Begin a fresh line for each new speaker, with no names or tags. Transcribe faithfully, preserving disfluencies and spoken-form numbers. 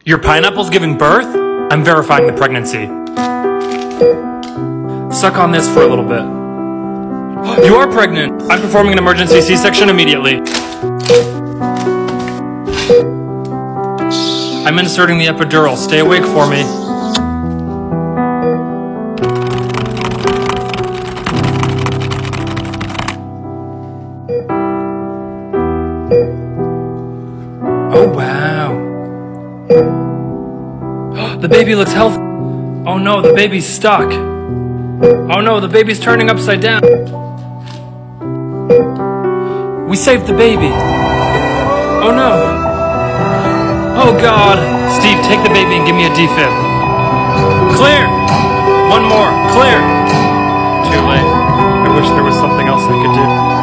Your pineapple's giving birth? I'm verifying the pregnancy. Suck on this for a little bit. You are pregnant! I'm performing an emergency C-section immediately. I'm inserting the epidural. Stay awake for me. Oh, wow. The baby looks healthy. Oh no, the baby's stuck. Oh no, the baby's turning upside down. We saved the baby. Oh no. Oh God. Steve, take the baby and give me a defib. Clear. One more. Clear. Too late. I wish there was something else I could do.